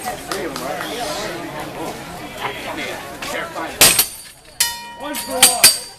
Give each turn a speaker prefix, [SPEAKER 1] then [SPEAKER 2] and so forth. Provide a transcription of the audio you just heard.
[SPEAKER 1] Three of them, right? Oh. Yeah. Fair fight. One for one.